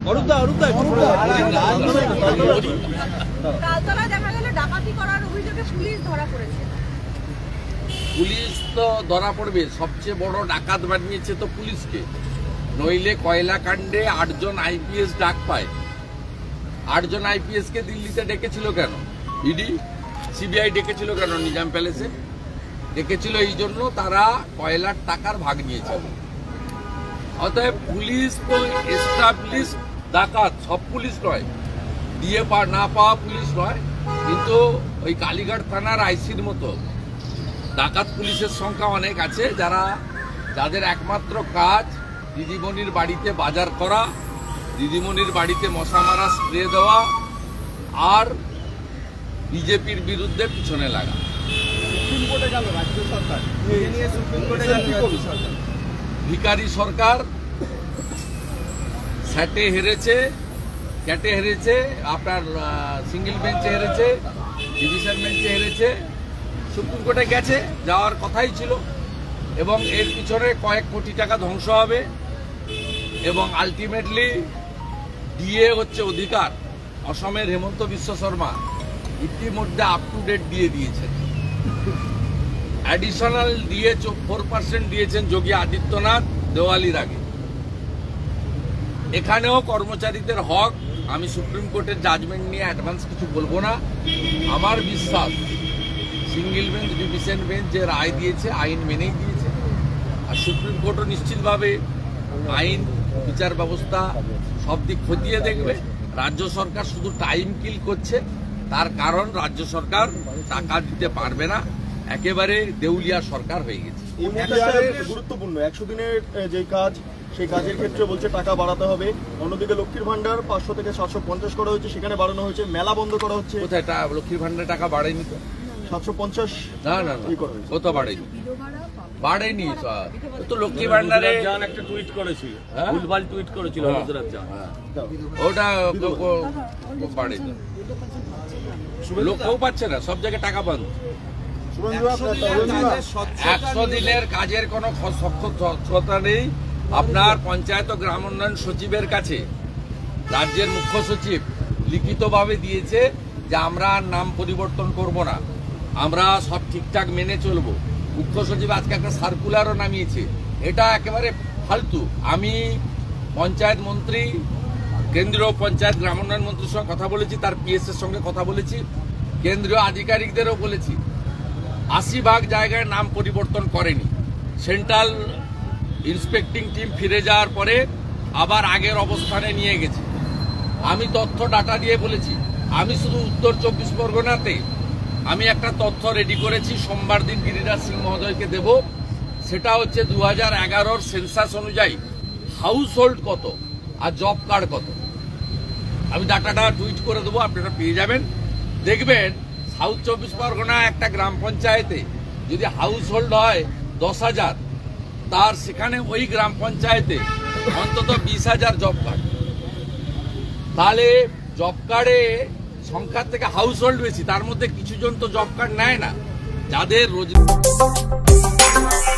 Police তো ধরা পড়বে, সবচেয়ে বড় ডাকাত বানিয়েছে তো পুলিশকে, নইলে কয়লা কাণ্ডে 8 জন আইপিএস ডাক পায়। 8 জন আইপিএস কে দিল্লিতে ডেকেছিল কেন? ইডি সিবিআই ডেকেছিল কেন? নিজাম প্যালেসে ডেকেছিল এই জন্য তারা কয়লার টাকার ভাগ নিয়েছে। অতএব পুলিশ তো এস্টাবলিশ ডাকাত, সব পুলিশ নয়, দিয়ে না পাওয়া পুলিশ নয়, কিন্তু ওই কালীঘাট থানার আইসির মতো ডাকাত পুলিশের সংখ্যা অনেক আছে, যাদের একমাত্র কাজ দিদিমণির বাড়িতে বাজার করা, দিদিমণির বাড়িতে মশা মারা স্প্রে দেওয়া আর বিজেপির বিরুদ্ধে পিছনে লাগা। ভিখারি সরকার স্যাটে হেরেছে, ক্যাটে হেরেছে, আপনার সিঙ্গেল বেঞ্চে হেরেছে, ডিভিশন বেঞ্চে হেরেছে, সুপ্রিম কোর্টে গেছে, যাওয়ার কথাই ছিল, এবং এর পিছনে কয়েক কোটি টাকা ধ্বংস হবে, এবং আলটিমেটলি ডিএ হচ্ছে অধিকার। অসমের হেমন্ত বিশ্ব শর্মা ইতিমধ্যে আপ টু ডেট দিয়ে দিয়েছেন, অ্যাডিশনাল ডিএ 4% দিয়েছেন যোগী আদিত্যনাথ দেওয়ালির আগে। এখানেও কর্মচারীদের হক। আমি সুপ্রিম কোর্টের জাজমেন্ট নিয়ে অ্যাডভান্স কিছু বলবো না। আমার বিশ্বাস সিঙ্গেল বেঞ্চ, ডিভিশন বেঞ্চ যে রায় দিয়েছে আইন মেনেই দিয়েছে, আর সুপ্রিম কোর্টও নিশ্চিতভাবে আইন, বিচার ব্যবস্থা সব দিক খতিয়ে দেখবে। রাজ্য সরকার শুধু টাইম কিল করছে, তার কারণ রাজ্য সরকার টাকা দিতে পারবে না, একেবারে দেউলিয়া সরকার হয়ে গেছে। গুরুত্বপূর্ণ 100 দিনের যে কাজ, সেই কাজের ক্ষেত্রে বলছে টাকা বাড়াতে হবে। অন্যদিকে লক্ষ্মীর ভান্ডার 500 থেকে 750 করা হয়েছে, সেখানে বাড়ানো হয়েছে। মেলা বন্ধ করা হচ্ছে। কোথায় লক্ষ্মীর ভান্ডার টাকা বাড়েনি তো? 750 না কত বাড়েনি? বাড়েনি তো। লক্ষ্মী ভান্ডারে একটা টুইট করেছিল, ভুলভাল টুইট করেছিল ওটা বাড়েনি, লোক কেউ পাচ্ছে না, সব জায়গায় টাকা বন্ধ। 100 দিনের কাজের কোনো স্বচ্ছতা নেই। আপনার পঞ্চায়েত ও গ্রাম উন্নয়ন সচিবের কাছে রাজ্যের মুখ্য সচিব লিখিতভাবে দিয়েছে যে আমরা নাম পরিবর্তন করব না, আমরা সব ঠিকঠাক মেনে চলবো। মুখ্য সচিব আজকে একটা সার্কুলারও নামিয়েছে, এটা একেবারে ফালতু। আমি পঞ্চায়েত মন্ত্রী, কেন্দ্রীয় পঞ্চায়েত গ্রাম উন্নয়ন মন্ত্রীর সঙ্গে কথা বলেছি, তার পিএস এর সঙ্গে কথা বলেছি, কেন্দ্রীয় আধিকারিকদেরও বলেছি। 80% জায়গায় নাম পরিবর্তন করেনি। সেন্ট্রাল ইন্সপেক্টিং টিম ফিরে যাওয়ার পরে আবার আগের অবস্থানে নিয়ে গেছে। আমি তথ্য ডাটা দিয়ে বলেছি, আমি শুধু উত্তর 24 পরগনাতে আমি একটা তথ্য রেডি করেছি, সোমবার দিন গিরিরাজ সিং মহোদয়কে দেব। সেটা হচ্ছে 2011 সেন্সাস অনুযায়ী হাউস হোল্ড কত আর জব কার্ড কত। আমি ডাটাটা টুইট করে দেবো, আপনারা পেয়ে যাবেন। দেখবেন সাউথ 24 পরগনা একটা গ্রাম পঞ্চায়েতে যদি হাউস হোল্ড হয় 10,000, তার সেখানে ওই গ্রাম পঞ্চায়েতে অন্তত 20,000 জব কার্ড। তাহলে জব কার্ডে সংখ্যার থেকে হাউস হোল্ড বেশি, তার মধ্যে কিছু জন তো জব কার্ড নেয় না, যাদের রোজগার